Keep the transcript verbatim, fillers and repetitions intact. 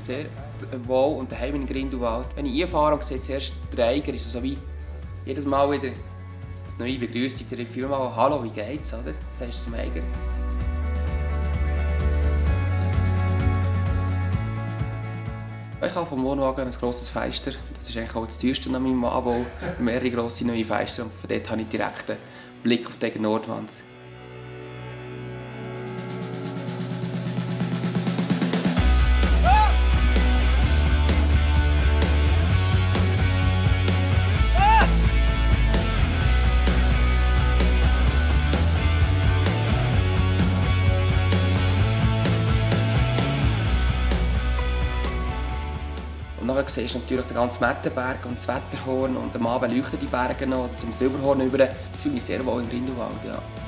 sehr wohl und daheim in Grindelwald. Wenn ich einfahre und sehe zuerst den Eiger, ist es so wie jedes Mal wieder eine neue Begrüßung. Der viel mal «Hallo, wie geht's?» oder? Das sagst du zum Eiger. Ich habe vom Wohnwagen ein grosses Fenster. Das ist eigentlich auch das teuerste an meinem Anbau. Mehrere grosse neue Fenster und von dort habe ich direkt einen Blick auf die Nordwand. Und nachher siehst du natürlich den ganzen Mettenberg und das Wetterhorn und am Abend leuchten die Berge noch zum Silberhorn über. Ich fühle mich sehr wohl in Grindelwald, ja.